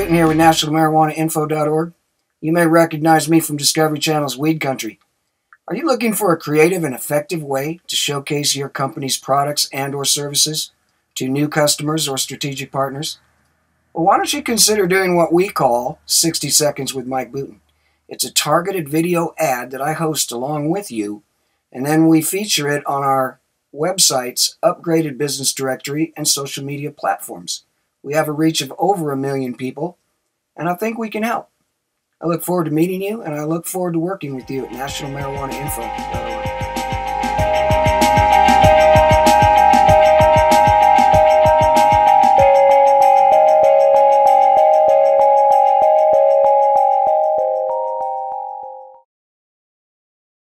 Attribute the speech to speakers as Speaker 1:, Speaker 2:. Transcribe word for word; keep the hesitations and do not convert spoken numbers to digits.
Speaker 1: Clinton here with National Marijuana Info dot org. You may recognize me from Discovery Channel's Weed Country. Are you looking for a creative and effective way to showcase your company's products and or services to new customers or strategic partners? Well, why don't you consider doing what we call sixty seconds with Mike Boutin. It's a targeted video ad that I host along with you, and then we feature it on our website's upgraded business directory and social media platforms. We have a reach of over a million people, and I think we can help. I look forward to meeting you, and I look forward to working with you at National Marijuana Info dot org.